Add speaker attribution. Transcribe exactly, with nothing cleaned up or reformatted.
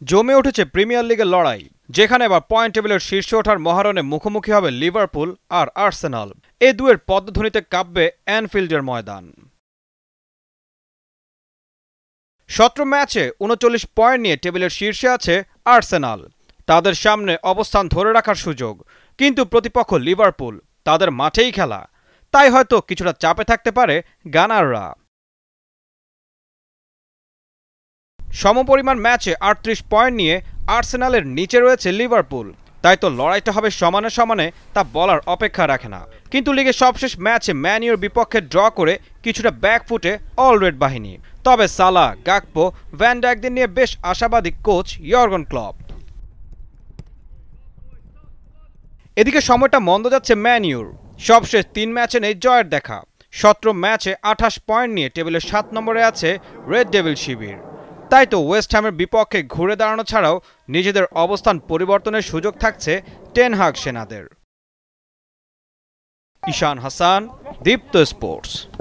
Speaker 1: জমে উঠেছে প্রিমিয়ার লিগের লড়াই, যেখানে এবার পয়েন্ট টেবিলের শীর্ষে ওঠার মহারণে মুখোমুখি হবে লিভারপুল আর আর্সেনাল। এ দুয়ের পদ্মধ্বনিতে কাঁপবে অ্যানফিল্ডের ময়দান। সতেরো ম্যাচে উনচল্লিশ পয়েন্ট নিয়ে টেবিলের শীর্ষে আছে আর্সেনাল। তাদের সামনে অবস্থান ধরে রাখার সুযোগ, কিন্তু প্রতিপক্ষ লিভারপুল, তাদের মাঠেই খেলা, তাই হয়তো কিছুটা চাপে থাকতে পারে গানাররা। সমপরিমাণ ম্যাচে আটত্রিশ পয়েন্ট নিয়ে আর্সেনালের নিচে রয়েছে লিভারপুল, তাই তো লড়াইটা হবে সমানে সমানে তা বলার অপেক্ষা রাখে না। কিন্তু লিগের সবশেষ ম্যাচে ম্যান ইউর বিপক্ষে ড্র করে কিছুটা ব্যাকফুটে অলরেড বাহিনী। তবে সালা, গাকপো, ভ্যান ডাইকদের নিয়ে বেশ আশাবাদী কোচ ইয়র্গেন ক্লপ। এদিকে সময়টা মন্দ যাচ্ছে ম্যান ইউর। সবশেষ তিন ম্যাচে নেই জয়ের দেখা। সতেরো ম্যাচে আঠাশ পয়েন্ট নিয়ে টেবিলের সাত নম্বরে আছে রেড ডেভিল শিবির। তাই তো ওয়েস্ট হ্যামের বিপক্ষে ঘুরে দাঁড়ানো ছাড়াও নিজেদের অবস্থান পরিবর্তনের সুযোগ থাকছে টেন হাগ সেনাদের। ঈশান হাসান, দীপ্ত স্পোর্টস।